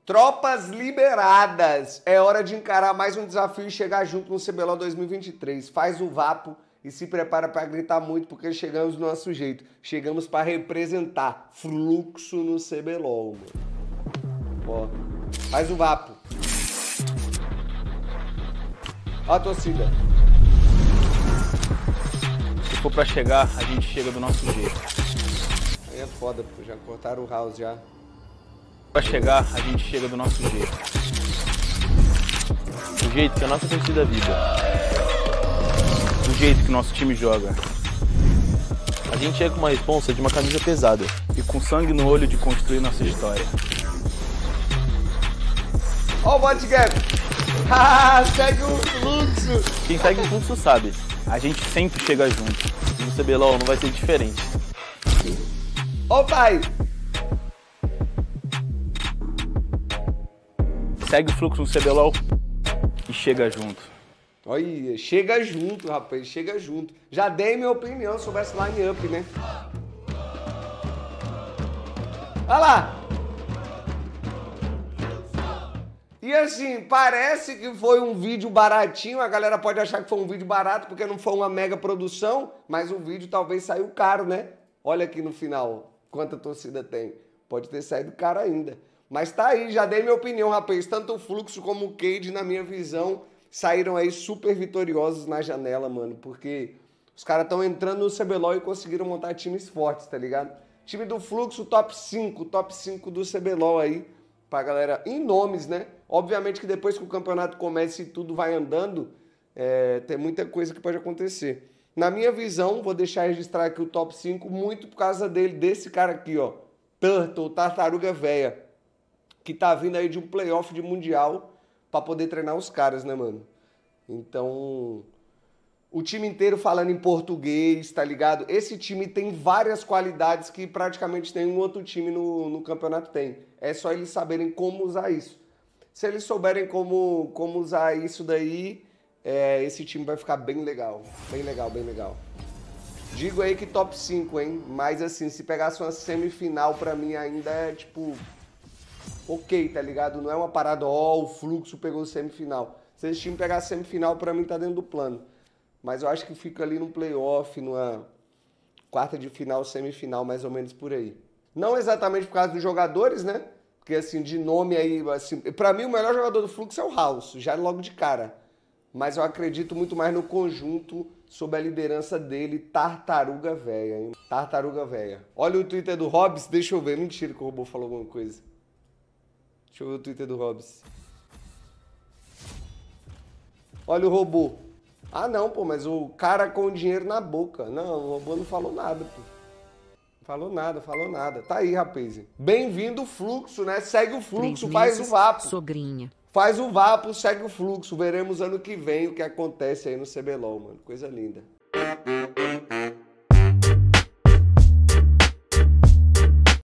Tropas liberadas. É hora de encarar mais um desafio e chegar junto no CBLOL 2023. Faz o vapo e se prepara para gritar muito, porque chegamos do nosso jeito. Chegamos para representar fluxo no CBLOL, mano. Ó, faz o vapo. Ó a torcida. Se for pra chegar, a gente chega do nosso jeito. Aí é foda, pô. Já cortaram o house já. Pra chegar, a gente chega do nosso jeito. Do jeito que a nossa torcida vibra. Do jeito que o nosso time joga. A gente chega com uma responsa de uma camisa pesada e com sangue no olho de construir nossa história. Ó o bot gap. Segue o fluxo. Quem segue o fluxo sabe, a gente sempre chega junto. E no CBLOL não vai ser diferente. Ó pai. Segue o fluxo no CBLOL e chega junto. Olha, chega junto, rapaz, chega junto. Já dei minha opinião sobre esse line-up, né? Olha lá! E assim, parece que foi um vídeo baratinho, a galera pode achar que foi um vídeo barato porque não foi uma mega produção, mas o vídeo talvez saiu caro, né? Olha aqui no final, quanta torcida tem. Pode ter saído caro ainda. Mas tá aí, já dei minha opinião, rapaz. Tanto o Fluxo como o Cade, na minha visão, saíram aí super vitoriosos na janela, mano. Porque os caras estão entrando no CBLOL e conseguiram montar times fortes, tá ligado? Time do Fluxo, top 5 do CBLOL aí, pra galera, em nomes, né? Obviamente que depois que o campeonato começa e tudo vai andando, tem muita coisa que pode acontecer. Na minha visão, vou deixar registrar aqui o top 5, muito por causa desse cara aqui, ó. Turtle, Tartaruga Véia. Que tá vindo aí de um playoff de mundial pra poder treinar os caras, né, mano? Então, o time inteiro falando em português, tá ligado? Esse time tem várias qualidades que praticamente nenhum outro time no campeonato tem. É só eles saberem como usar isso. Se eles souberem como usar isso daí, esse time vai ficar bem legal. Bem legal, bem legal. Digo aí que top 5, hein? Mas assim, se pegasse uma semifinal pra mim ainda é tipo... ok, tá ligado? Não é uma parada, ó, o Fluxo pegou semifinal. Se esse time pegar semifinal, pra mim tá dentro do plano. Mas eu acho que fica ali no playoff, numa quarta de final, semifinal, mais ou menos por aí. Não exatamente por causa dos jogadores, né? Porque assim, de nome aí, assim, pra mim o melhor jogador do Fluxo é o House, já logo de cara. Mas eu acredito muito mais no conjunto, sob a liderança dele, Tartaruga Véia, hein? Tartaruga Véia. Olha o Twitter do Hobbs, deixa eu ver. Mentira que o robô falou alguma coisa. Deixa eu ver o Twitter do Hobbs. Olha o robô. Ah, não, pô, mas o cara com o dinheiro na boca. Não, o robô não falou nada, pô. Falou nada. Tá aí, rapaz. Bem-vindo o Fluxo, né? Segue o Fluxo, faz o vapo. Sogrinha. Faz o vapo, segue o Fluxo. Veremos ano que vem o que acontece aí no CBLOL, mano. Coisa linda.